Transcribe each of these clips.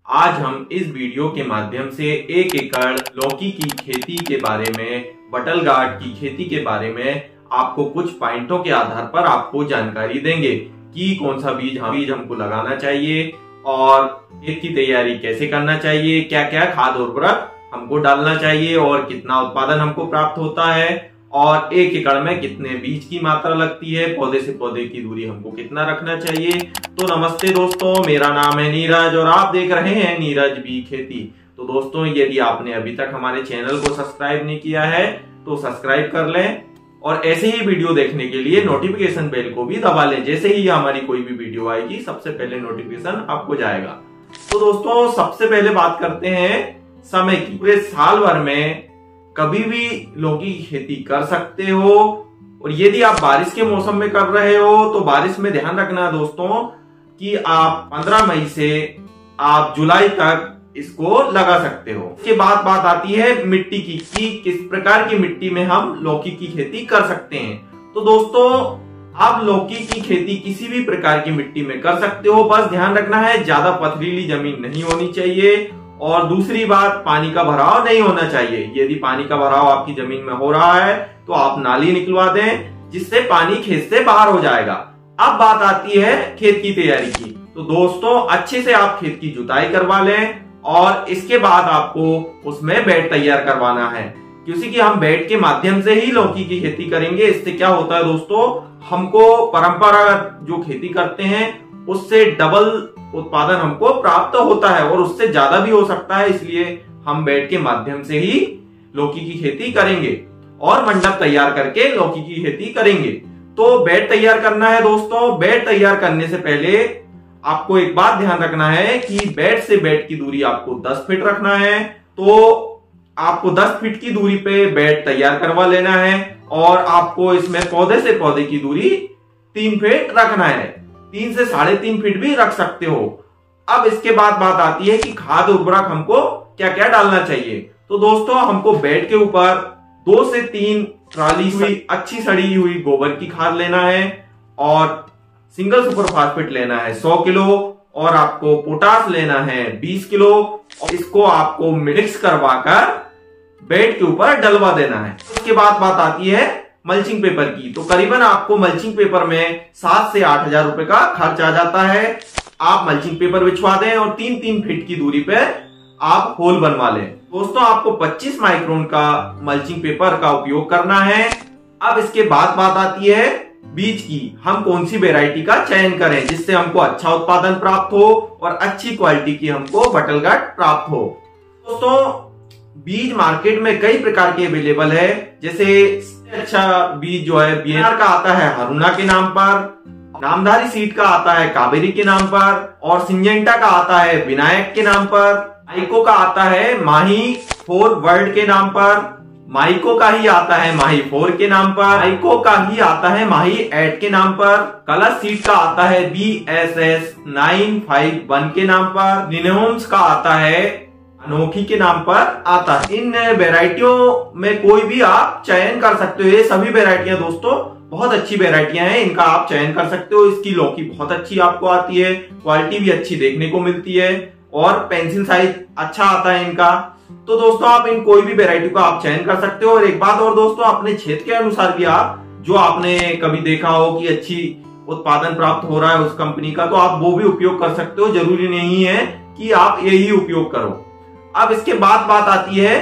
आज हम इस वीडियो के माध्यम से 1 एकड़ लौकी की खेती के बारे में, बटल गार्ड की खेती के बारे में आपको कुछ पॉइंटों के आधार पर आपको जानकारी देंगे कि कौन सा बीज हमको लगाना चाहिए और खेत की तैयारी कैसे करना चाहिए, क्या क्या खाद उर्वरक हमको डालना चाहिए और कितना उत्पादन हमको प्राप्त होता है और 1 एकड़ में कितने बीज की मात्रा लगती है, पौधे से पौधे की दूरी हमको कितना रखना चाहिए। तो नमस्ते दोस्तों, मेरा नाम है नीरज और आप देख रहे हैं नीरज बी खेती। तो दोस्तों, यदि आपने अभी तक हमारे चैनल को सब्सक्राइब नहीं किया है तो सब्सक्राइब कर लें और ऐसे ही वीडियो देखने के लिए नोटिफिकेशन बेल को भी दबा लें। जैसे ही हमारी कोई भी वीडियो आएगी सबसे पहले नोटिफिकेशन आपको जाएगा। तो दोस्तों, सबसे पहले बात करते हैं समय की। पूरे साल भर में कभी भी लौकी की खेती कर सकते हो और यदि आप बारिश के मौसम में कर रहे हो तो बारिश में ध्यान रखना दोस्तों कि आप 15 मई से आप जुलाई तक इसको लगा सकते हो। इसके बाद बात आती है मिट्टी की कि किस प्रकार की मिट्टी में हम लौकी की खेती कर सकते हैं। तो दोस्तों, आप लौकी की खेती किसी भी प्रकार की मिट्टी में कर सकते हो, बस ध्यान रखना है ज्यादा पथरीली जमीन नहीं होनी चाहिए और दूसरी बात, पानी का भराव नहीं होना चाहिए। यदि पानी का भराव आपकी जमीन में हो रहा है तो आप नाली निकलवा दें जिससे पानी खेत से बाहर हो जाएगा। अब बात आती है खेत की तैयारी की। तो दोस्तों, अच्छे से आप खेत की जुताई करवा लें और इसके बाद आपको उसमें बेड तैयार करवाना है, क्योंकि हम बेड के माध्यम से ही लौकी की खेती करेंगे। इससे क्या होता है दोस्तों, हमको परंपरागत जो खेती करते हैं उससे डबल उत्पादन हमको प्राप्त होता है और उससे ज्यादा भी हो सकता है। इसलिए हम बेड के माध्यम से ही लौकी की खेती करेंगे और मंडप तैयार करके लौकी की खेती करेंगे। तो बेड तैयार करना है दोस्तों। बेड तैयार करने से पहले आपको एक बात ध्यान रखना है कि बेड से बेड की दूरी आपको 10 फीट रखना है। तो आपको 10 फीट की दूरी पे बेड तैयार करवा लेना है और आपको इसमें पौधे से पौधे की दूरी 3 फीट रखना है। 3 से 3.5 फीट भी रख सकते हो। अब इसके बाद बात आती है कि खाद उर्वरक हमको क्या क्या डालना चाहिए। तो दोस्तों, हमको बेड के ऊपर 2 से 3 ट्राली हुई अच्छी सड़ी हुई गोबर की खाद लेना है और सिंगल सुपर फास्फेट लेना है 100 किलो और आपको पोटास लेना है 20 किलो और इसको आपको मिक्स करवाकर बेड के ऊपर डलवा देना है। उसके बाद बात आती है मल्चिंग पेपर की। तो करीबन आपको मल्चिंग पेपर में 7 से 8 हजार रुपए का खर्च आ जाता है। आप मल्चिंग पेपर बिछवा दें और 3-3 फीट की दूरी पे आप होल बनवा लें। दोस्तों, आपको 25 माइक्रोन का मल्चिंग पेपर का उपयोग करना है। अब इसके बाद बात आती है बीज की। हम कौन सी वेराइटी का चयन करें जिससे हमको अच्छा उत्पादन प्राप्त हो और अच्छी क्वालिटी की हमको बटल गार्ड प्राप्त हो। दोस्तों, बीज मार्केट में कई प्रकार के अवेलेबल है। जैसे अच्छा बीज जो है बीएनआर का आता है हरुणा के नाम पर, नामधारी सीड का आता है कावेरी के नाम पर और सिंजेंटा का आता है विनायक के नाम पर, माइको का आता है माही 4 वर्ल्ड के नाम पर, माइको का ही आता है माही 4 के नाम पर, माइको का ही आता है माही 8 के नाम पर, कलश सीड का आता है BSS 951 के नाम पर, निनोम्स का आता है अनोखी के नाम पर आता है। इन वेराइटियों में कोई भी आप चयन कर सकते हो। ये सभी वेराइटियां दोस्तों बहुत अच्छी वेराइटियां हैं, इनका आप चयन कर सकते हो। इसकी लौकी बहुत अच्छी आपको आती है, क्वालिटी भी अच्छी देखने को मिलती है और पेंसिल साइज अच्छा आता है इनका। तो दोस्तों, आप इन कोई भी वेराइटी का आप चयन कर सकते हो। और एक बात और दोस्तों, अपने क्षेत्र के अनुसार भी आप जो आपने कभी देखा हो कि अच्छी उत्पादन प्राप्त हो रहा है उस कंपनी का, तो आप वो भी उपयोग कर सकते हो। जरूरी नहीं है कि आप यही उपयोग करो। अब इसके बाद बात आती है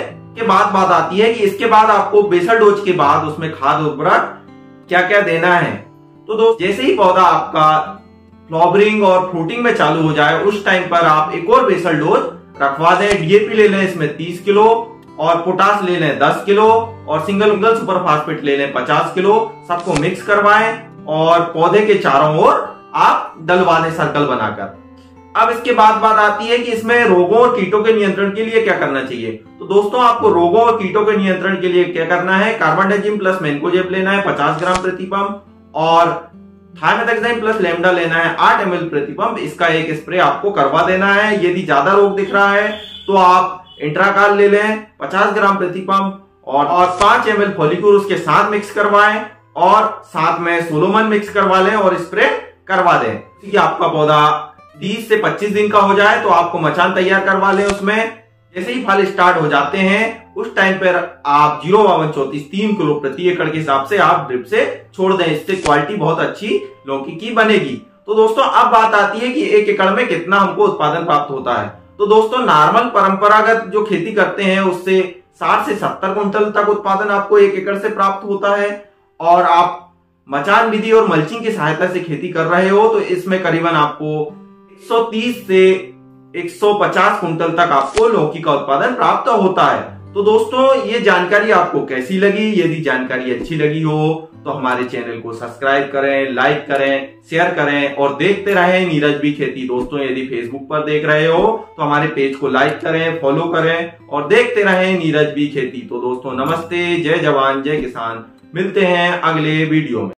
कि इसके बाद आपको बेसल डोज के बाद उसमें खाद उर्वरक क्या क्या देना है। तो दोस्तों, जैसे ही पौधा आपका फ्लावरिंग और फ्रूटिंग में चालू हो जाए उस टाइम पर आप एक और बेसल डोज रखवा दें। डीएपी ले लें इसमें 30 किलो और पोटास ले लें 10 किलो और सिंगल सुपर फास्फेट ले लें 50 किलो। सबको मिक्स करवाएं और पौधे के चारों ओर आप डलवा दें सर्कल बनाकर। अब इसके बाद बात आती है कि इसमें रोगों और कीटों के नियंत्रण के लिए क्या करना चाहिए। तो दोस्तों, आपको रोगों और कीटों के नियंत्रण के लिए क्या करना है, कार्बनडाजिम प्लस मैनकोजेब लेना है 50 ग्राम प्रति पंप और थायमेथाक्साइम प्लस लेमडा लेना है 8 ml प्रति पंप। इसका एक स्प्रे आपको करवा देना है। यदि ज्यादा रोग दिख रहा है तो आप इंट्राकाल ले लें 50 ग्राम प्रति पंप और 5 ml फॉलिक्यूर उसके साथ मिक्स करवाएं और साथ में सोलोमन मिक्स करवा लें और स्प्रे करवा दें कि आपका पौधा 30 से 25 दिन का हो जाए तो आपको मचान तैयार करवा लें उसमें। जैसे ही फल स्टार्ट हो जाते हैं उस टाइम पर आप 05234 3 किलो प्रति एकड़ के हिसाब से आप ड्रिप से छोड़ दें। इससे क्वालिटी बहुत अच्छी लौकी की बनेगी। तो दोस्तों अब बात आती है कि 1 एकड़ में कितना हमको उत्पादन प्राप्त होता है। तो दोस्तों नॉर्मल परंपरागत जो खेती करते हैं उससे 60 से 70 कुंटल तक उत्पादन आपको 1 एकड़ से प्राप्त होता है। और आप मचान विधि और मल्चिंग की सहायता से खेती कर रहे हो तो इसमें करीबन आपको 130 से 150 कुंटल तक आपको लौकी का उत्पादन प्राप्त होता है। तो दोस्तों ये जानकारी आपको कैसी लगी? यदि जानकारी अच्छी लगी हो तो हमारे चैनल को सब्सक्राइब करें, लाइक करें, शेयर करें और देखते रहें नीरज बी खेती। दोस्तों यदि फेसबुक पर देख रहे हो तो हमारे पेज को लाइक करें, फॉलो करें और देखते रहें नीरज बी खेती। तो दोस्तों नमस्ते, जय जवान जय किसान। मिलते हैं अगले वीडियो में।